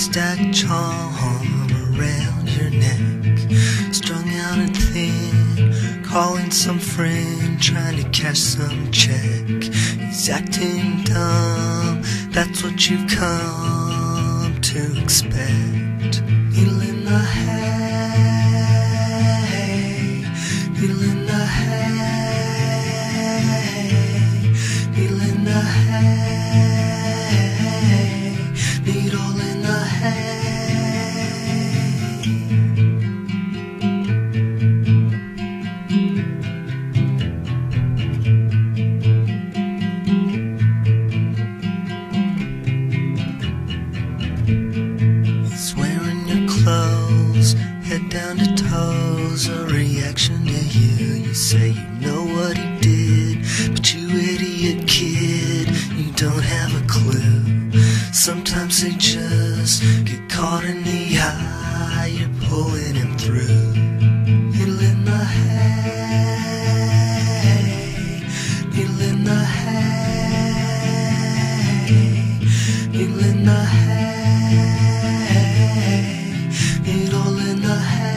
stack charm around your neck, strung out and thin, calling some friend, trying to cash some check. He's acting dumb, that's what you've come to expect. Needle in the hay, needle in the hay, needle in the hay, needle in the hay. He's wearing your clothes, head down to toes, a reaction to you. You say you know what he did, but you idiot kid, you don't have a clue. Sometimes they just get caught in the eye, you're pulling him through. Needle in the hay, needle in the hay, needle in the hay, needle in the hay.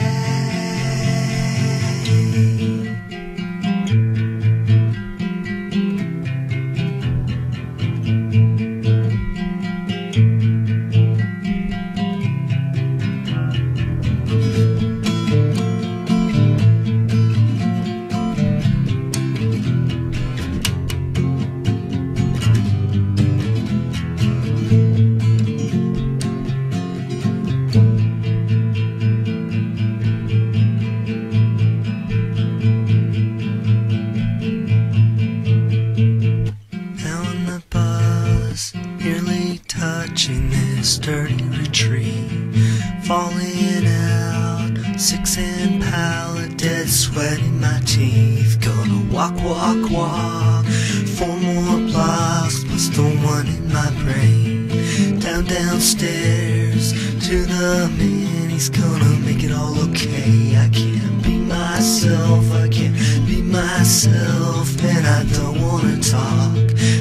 Nearly touching this dirty retreat, falling out, 6-inch pallet, dead sweat in my teeth. Gonna walk, walk, walk, 4 more blocks plus the one in my brain. Downstairs to the man, he's gonna make it all okay. I can't be myself, I can't be myself, and I don't wanna talk.